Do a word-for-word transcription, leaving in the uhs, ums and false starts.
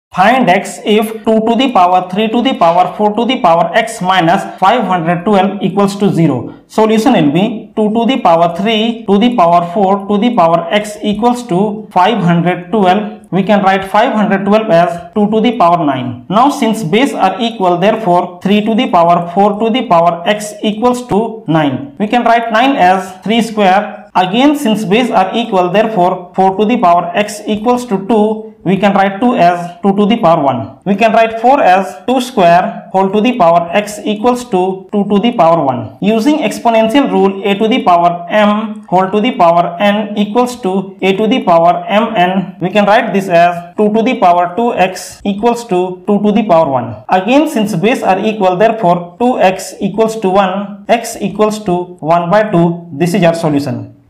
Find x if two to the power three to the power four to the power x minus five hundred twelve equals to zero. Solution will be two to the power three to the power four to the power x equals to five hundred twelve. We can write five hundred twelve as two to the power nine. Now since base are equal, therefore three to the power four to the power x equals to nine. We can write nine as three square. Again since base are equal, therefore four to the power x equals to two. We can write two as two to the power one. We can write four as two square whole to the power x equals to two to the power one. Using exponential rule, a to the power m whole to the power n equals to a to the power mn. We can write this as two to the power two x equals to two to the power one. Again since base are equal, therefore two x equals to one, x equals to one by two. This is our solution.